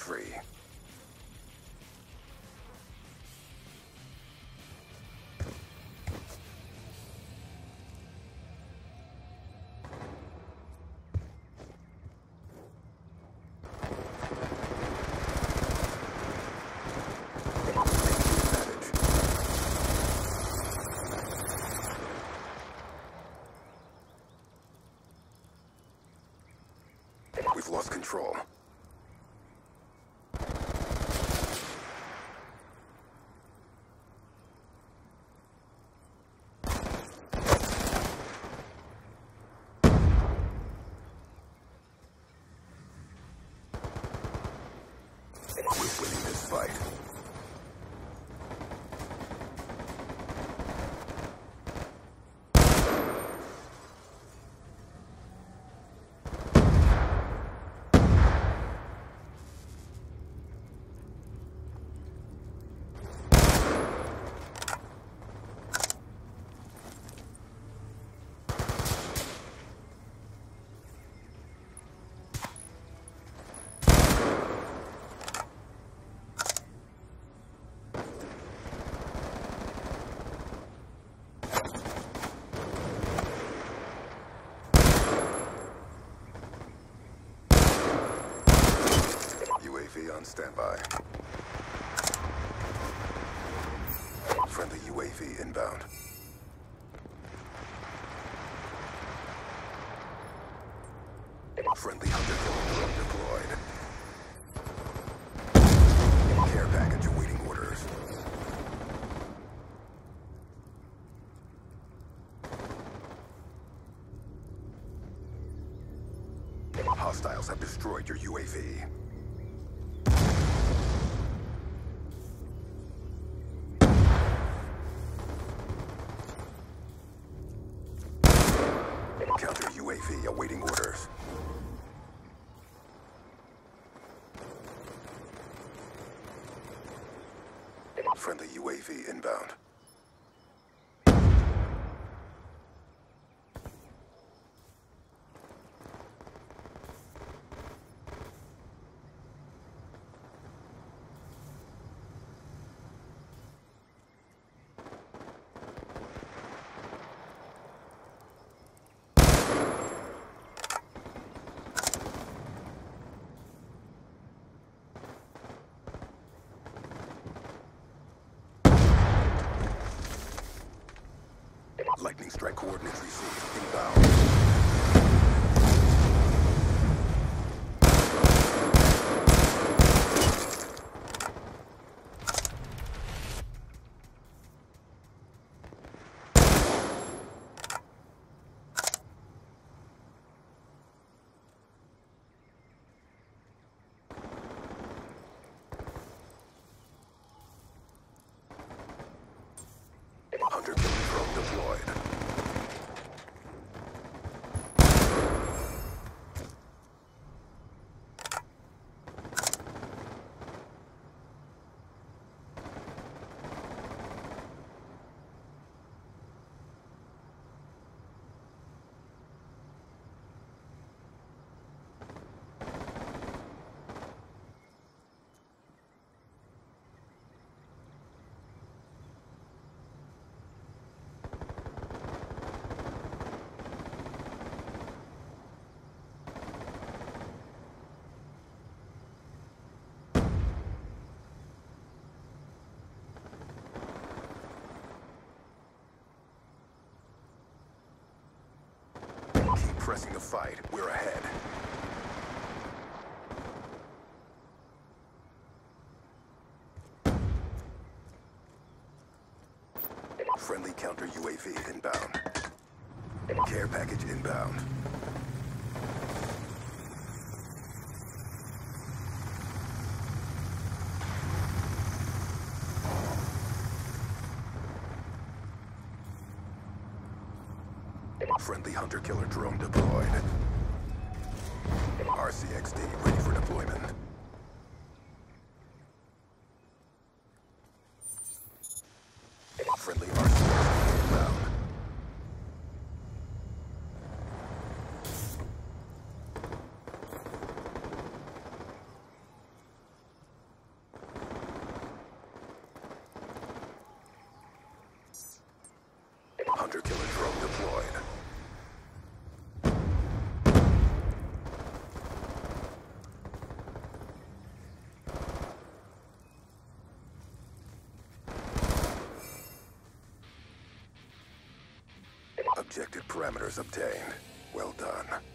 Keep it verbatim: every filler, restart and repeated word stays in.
free. We've lost control. We're winning this fight. U A V on standby. Friendly U A V inbound. Friendly hunter-killer drone deployed. Care package awaiting orders. Hostiles have destroyed your U A V. Counter U A V awaiting orders. Friendly U A V inbound. Lightning strike coordinates received. Inbound. Hunter killer drone deployed. Keep pressing the fight. We're ahead. Friendly counter U A V inbound. Care package inbound. Friendly hunter-killer drone deployed. R C X D ready for deployment. Friendly R C X D inbound. Hunter-killer drone deployed. Objective parameters obtained. Well done.